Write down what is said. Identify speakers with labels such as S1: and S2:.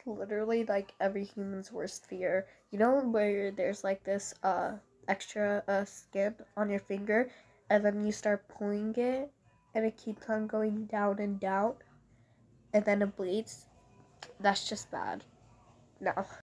S1: literally like every human's worst fear. You know where there's like this extra skin on your finger, and then you start pulling it and it keeps on going down and down and then it bleeds? That's just bad. No.